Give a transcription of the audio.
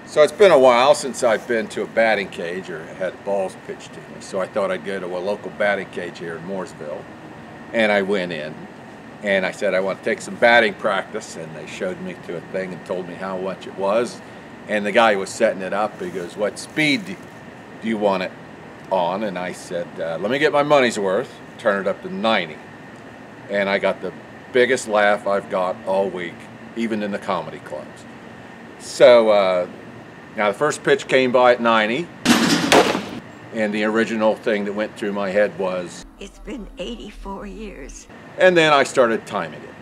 So it's been a while since I've been to a batting cage or had balls pitched to me. So I thought I'd go to a local batting cage here in Mooresville. And I went in and I said, I want to take some batting practice. And they showed me to a thing and told me how much it was. And the guy who was setting it up, he goes, what speed do you want it on? And I said, let me get my money's worth, turn it up to 90. And I got the biggest laugh I've got all week, even in the comedy clubs. So now the first pitch came by at 90, and the original thing that went through my head was, it's been 84 years. And then I started timing it.